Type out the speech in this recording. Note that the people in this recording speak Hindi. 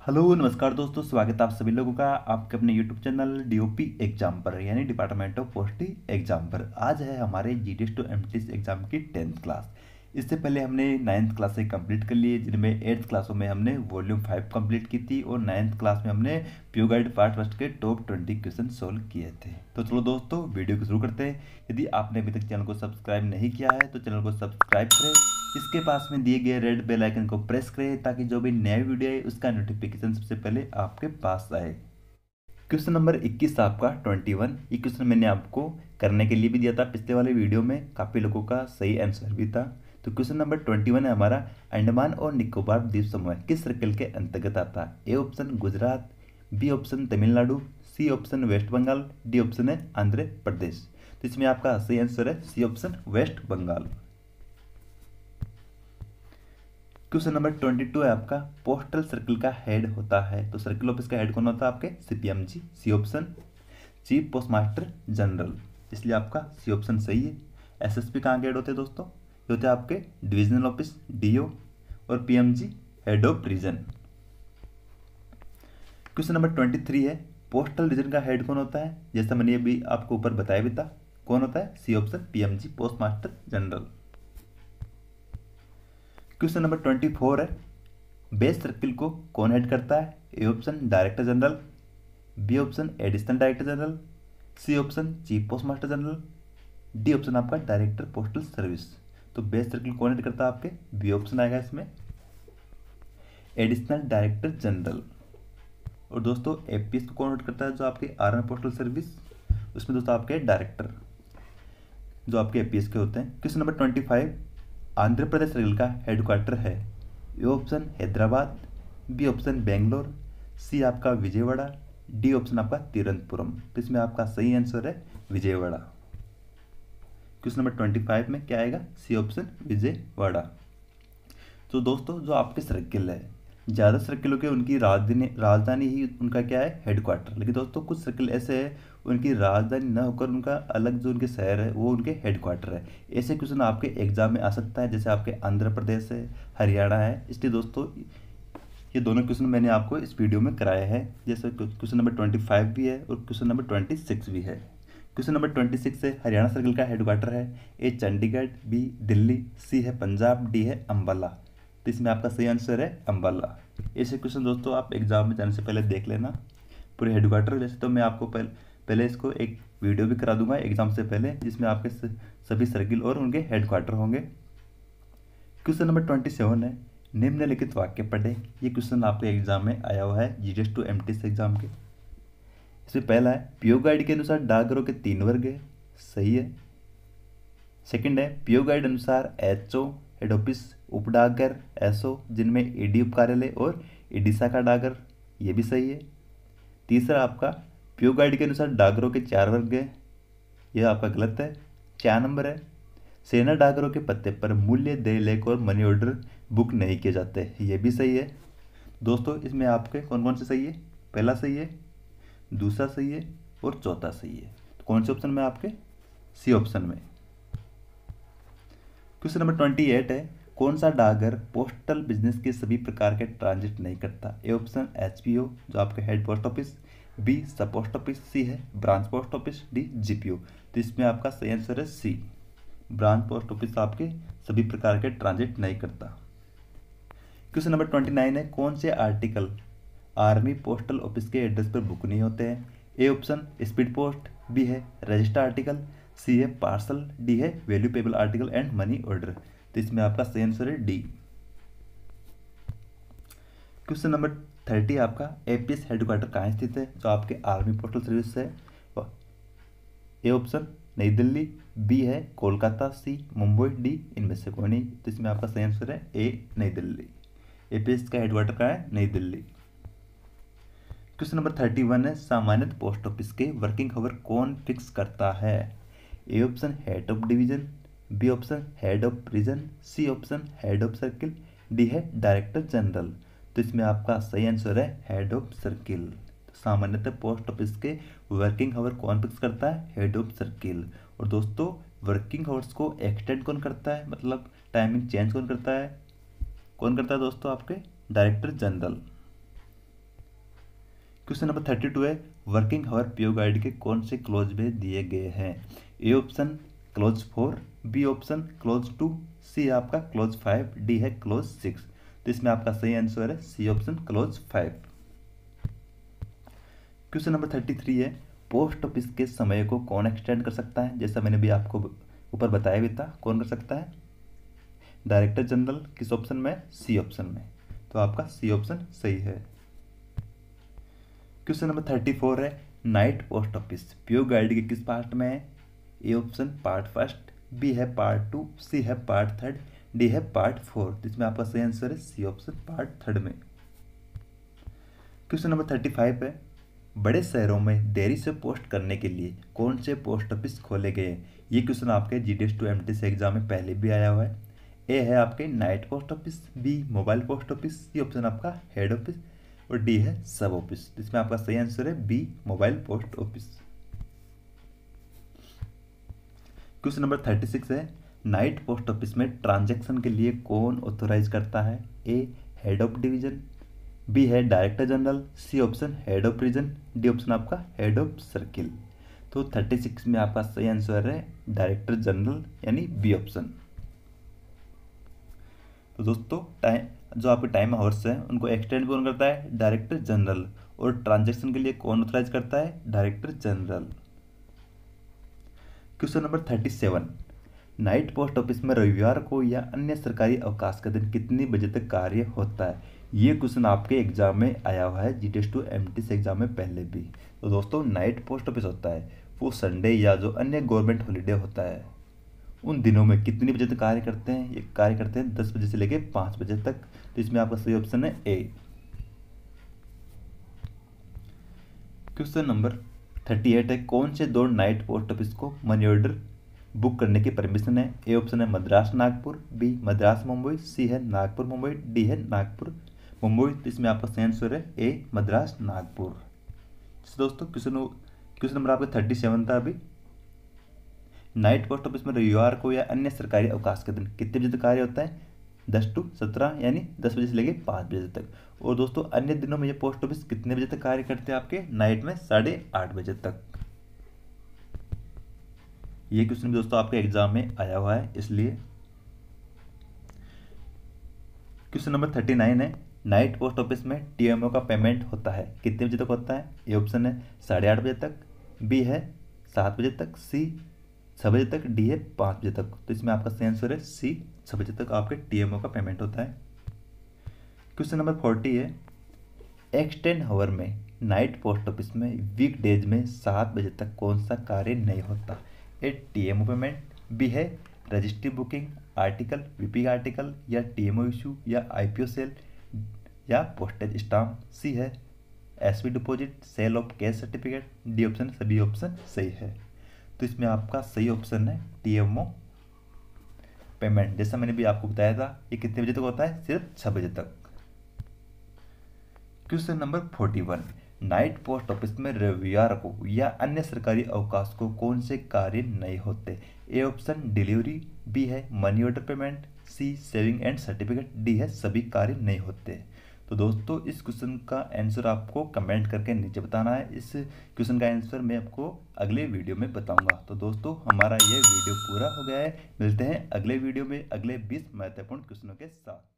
हेलो नमस्कार दोस्तों, स्वागत है आप सभी लोगों का आपके अपने यूट्यूब चैनल डीओपी एग्जाम पर, यानी डिपार्टमेंट ऑफ पोस्ट एग्जाम पर। आज है हमारे जीडीएस टू एमटीएस एग्जाम की 10th क्लास। इससे पहले हमने 9th क्लास से कंप्लीट कर लिए, जिनमें 8th क्लासों में हमने वॉल्यूम 5 कंप्लीट की थी और 9th क्लास में हमने प्योर गाइड पार्ट फर्स्ट के टॉप 20 क्वेश्चन सोल्व किए थे। तो चलो दोस्तों, वीडियो को शुरू करते हैं। यदि आपने अभी तक चैनल को सब्सक्राइब नहीं किया है तो चैनल को सब्सक्राइब करें, इसके पास में दिए गए रेड बेल आइकन को प्रेस करें ताकि जो भी नया वीडियो है उसका नोटिफिकेशन सबसे पहले आपके पास आए। क्वेश्चन नंबर 21 आपका 21। ये क्वेश्चन मैंने आपको करने के लिए भी दिया था पिछले वाले वीडियो में, काफ़ी लोगों का सही आंसर भी था। तो क्वेश्चन नंबर 21 है हमारा, अंडमान और निकोबार द्वीप समूह किस सर्कल के अंतर्गत आता है? A option Gujarat, B option Tamil Nadu, C option West Bengal, D option है आंध्र प्रदेश। तो इसमें आपका सही आंसर है C option West Bengal. Question number 22 है आपका, पोस्टल सर्कल का हेड होता है, तो सर्कल ऑफिस का हेड कौन होता है आपके? CPMG. C option chief post master general, इसलिए आपका सी ऑप्शन सही है। एसएसपी कहाँ के हेड होते हैं दोस्तों? ये होते हैं आपके डिविजनल ऑफिस डीओ, और PMG head of region. Question number 23 है, पोस्टल रीजन का हेड कौन होता है? जैसा मैंने अभी आपको ऊपर बताया भी था, कौन होता है? C option PMG post master general. Question number 24 है, बेस सर्किल को कौन हेड करता है? A option director general, B option additional director general, C option chief post master general, D option आपका डायरेक्टर पोस्टल सर्विस। तो बेस सर्किल कौन हेड करता है आपके? बी ऑप्शन आएगा इसमें, एडिशनल डायरेक्टर जनरल। और दोस्तों एपीएस को कौन हेड करता है? जो आपके आर्मी पोस्टल सर्विस, उसमें दोस्तों आपके डायरेक्टर जो आपके एपीएस के होते हैं। Question number 25, Andhra Pradesh circle का हेडक्वार्टर है? A option Hyderabad, B option Bangalore, C आपका विजयवाड़ा, डी ऑप्शन आपका तिरुवनंतपुरम। तो इसमें आपका सही आंसर है विजयवाड़ा। क्वेश्चन नंबर 25 में क्या आएगा? C option Vijayawada. तो दोस्तों जो आपके सर्किल है, ज़्यादा सर्किलों के उनकी राजधानी ही उनका क्या है? हेडक्वार्टर। लेकिन दोस्तों कुछ सर्किल ऐसे है उनकी राजधानी न होकर उनका अलग जो उनके शहर है वो उनके हेडक्वार्टर है। ऐसे क्वेश्चन आपके एग्जाम में आ सकता है, जैसे आपके आंध्र प्रदेश है, हरियाणा है। इसलिए दोस्तों ये दोनों क्वेश्चन मैंने आपको इस वीडियो में कराए हैं। जैसे क्वेश्चन नंबर 25 भी है और क्वेश्चन नंबर 26 भी है। क्वेश्चन नंबर 26 है, हरियाणा सर्कल का हेडक्वार्टर है? A Chandigarh, B Delhi, C है पंजाब, डी है अम्बाला। तो इसमें आपका सही आंसर है अम्बाला। ऐसे क्वेश्चन दोस्तों आप एग्जाम में जाने से पहले देख लेना पूरे हेडक्वार्टर। वैसे तो मैं आपको पहले इसको एक वीडियो भी करा दूंगा एग्जाम से पहले, जिसमें आपके सभी सर्किल और उनके हेडक्वार्टर होंगे। क्वेश्चन नंबर 27 है, निम्नलिखित वाक्य पढ़े। ये क्वेश्चन आपके एग्जाम में आया हुआ है जीडीएस टू एमटीएस एग्जाम के। इसमें पहला है, पीओ गाइड के अनुसार डाकघरों के 3 वर्ग है, सही है। सेकंड है, पीओ गाइड अनुसार एचओ हेड ऑफिस, उप डाकघर एसओ जिनमें ईडी उप कार्यालय और ईडी शाखा डाकघर, ये भी सही है। तीसरा आपका, पीओ गाइड के अनुसार डाकघरों के 4 वर्ग है, यह आपका गलत है। 4 नंबर है, सेना डाकघरों के पत्ते पर मूल्य दे लेख और मनी ऑर्डर बुक नहीं किए जाते, ये भी सही है। दोस्तों इसमें आपके कौन कौन से सही है? पहला सही है, दूसरा सही है और चौथा सही है। तो कौन से ऑप्शन में? आपके सी ऑप्शन में। क्वेश्चन नंबर 28 है, कौन सा डाकघर पोस्टल बिजनेस के सभी प्रकार के ट्रांजिट नहीं करता? ए ऑप्शन एचपीओ जो आपका head post office, B sub post office, C है branch post office, D GPO. तो इसमें आपका सही आंसर है सी, ब्रांच पोस्ट ऑफिस आपके सभी प्रकार के ट्रांजिट नहीं करता। क्वेश्चन नंबर 29 है, कौन से आर्टिकल आर्मी पोस्टल ऑफिस के एड्रेस पर बुक नहीं होते हैं? A option speed post, B है रजिस्टर आर्टिकल, सी है पार्सल, डी है value payable article and money order. तो इसमें आपका सही आंसर है डी। क्वेश्चन नंबर 30 आपका, एपीएस हेडक्वार्टर कहाँ स्थित है? जो आपके आर्मी पोस्टल सर्विस है। ए ऑप्शन नई दिल्ली, बी है कोलकाता, सी मुंबई, डी इनमें से कोई नहीं। तो इसमें आपका सही आंसर है ए नई दिल्ली। एपीएस का हेडक्वार्टर कहाँ है? नई दिल्ली। क्वेश्चन नंबर 31 है, सामान्य पोस्ट ऑफिस के वर्किंग आवर कौन फिक्स करता है? A option head of division, B option head of region, C option head of circle, D है डायरेक्टर जनरल। तो इसमें आपका सही आंसर है हेड ऑफ सर्किल। तो सामान्यतः पोस्ट ऑफिस के वर्किंग आवर कौन फिक्स करता है? Head of circle. और दोस्तों वर्किंग आवर्स को एक्सटेंड कौन करता है, मतलब टाइमिंग चेंज कौन करता है? कौन करता है दोस्तों? आपके डायरेक्टर जनरल। क्वेश्चन नंबर 32 है वर्किंग आवर पीओ गाइड के कौन से क्लोज में दिए गए हैं। A option close 4, B option close 2, C आपका क्लोज 5, डी है क्लोज 6। तो इसमें आपका सही आंसर है C option close 5। Question number 33 है पोस्ट ऑफिस के समय को कौन एक्सटेंड कर सकता है। जैसा मैंने भी आपको ऊपर बताया भी था, कौन कर सकता है, डायरेक्टर जनरल। किस ऑप्शन में, सी ऑप्शन में। तो आपका सी ऑप्शन सही है। क्वेश्चन नंबर 34 है night post office PO guide के किस पार्ट में है। A option part first, B है पार्ट 2, सी है पार्ट 3, डी है पार्ट 4। इसमें आपका सही आंसर है सी ऑप्शन पार्ट 3 में। क्वेश्चन नंबर 35 है बड़े शहरों में देरी से पोस्ट करने के लिए कौन से पोस्ट ऑफिस खोले गए। ये क्वेश्चन आपके GDS 2 MTS एग्जाम में पहले भी आया हुआ है। ए है आपके night post office, B mobile post office, C option आपका हेड ऑफिस और डी है सब ऑफिस। इसमें आपका सही आंसर है B mobile post office. Question number 36 है नाइट पोस्ट ऑफिस में ट्रांजैक्शन के लिए कौन ऑथोराइज करता है। A head of division, B है director general, C option head of region, D option आपका हेड ऑफ सर्किल। तो 36 में आपका सही आंसर है डायरेक्टर जनरल यानी बी ऑप्शन। तो दोस्तों जो आपके टाइम आवर्स है उनको एक्सटेंड कौन करता है, डायरेक्टर जनरल। और ट्रांजैक्शन के लिए कौन ऑथराइज करता है, director general. Question number 37 night post office में रविवार को या अन्य सरकारी अवकाश का दिन कितनी बजे तक कार्य होता है। ये क्वेश्चन आपके एग्जाम में आया हुआ है GDS 2 MTS एग्जाम में पहले भी। तो दोस्तों नाइट पोस्ट ऑफिस होता है वो संडे या जो अन्य गवर्नमेंट हॉलीडे होता है उन दिनों में कितनी बजे तक कार्य करते हैं। ये कार्य करते हैं 10 बजे से लेकर 5 बजे तक। तो इसमें आपका सही ऑप्शन है ए। क्वेश्चन नंबर 38 है कौन से दो नाइट पोस्ट ऑफिस को मनी ऑर्डर बुक करने की परमिशन है। ए ऑप्शन है मद्रास नागपुर, बी मद्रास मुंबई, सी है नागपुर मुंबई, डी है नागपुर मुंबई। तो इसमें आपका सही आंसर है ए मद्रास नागपुर। दोस्तों क्वेश्चन नंबर आपका 37 था अभी। नाइट पोस्ट ऑफिस में रविवार को या अन्य सरकारी अवकाश के दिन कितने बजे तक कार्य होता है, 10 to 17 यानी 10 बजे से लेकर 5 बजे तक। और दोस्तों अन्य दिनों में ये पोस्ट ऑफिस कितने बजे तक कार्य करते हैं आपके, नाइट में 8:30 बजे तक। ये क्वेश्चन भी दोस्तों आपके एग्जाम में आया हुआ है इसलिए। क्वेश्चन नंबर 39 है नाइट पोस्ट ऑफिस में TMO का पेमेंट होता है कितने बजे तक होता है। ए ऑप्शन है 8:30 बजे तक, बी है 7 बजे तक, सी 6 बजे तक, डी है 5 बजे तक। तो इसमें आपका सही आंसर है सी 6 बजे तक आपके TMO का पेमेंट होता है। क्वेश्चन नंबर 40 है एक्सटेंड आवर में नाइट पोस्ट ऑफिस में वीकडेज में 7 बजे तक कौन सा कार्य नहीं होता। ए TMO पेमेंट, बी है registry booking, article VP article, या TMO इशू, या IPO सेल, या पोस्टेज स्टाम्प, सी है SV deposit, sale of cash certificate, D option सभी ऑप्शन सही है। तो इसमें आपका सही ऑप्शन है TMO पेमेंट। जैसा मैंने भी आपको बताया था ये कितने बजे तक होता है, सिर्फ 6 बजे तक। Question number 41 night post office में रविवार को या अन्य सरकारी अवकाश को कौन से कार्य नहीं होते। ए ऑप्शन डिलीवरी, बी है money order payment, C saving and certificate, D है सभी कार्य नहीं होते। तो दोस्तों इस क्वेश्चन का आंसर आपको कमेंट करके नीचे बताना है। इस क्वेश्चन का आंसर मैं आपको अगले वीडियो में बताऊंगा। तो दोस्तों हमारा ये वीडियो पूरा हो गया है। मिलते हैं अगले वीडियो में अगले 20 महत्वपूर्ण क्वेश्चनों के साथ।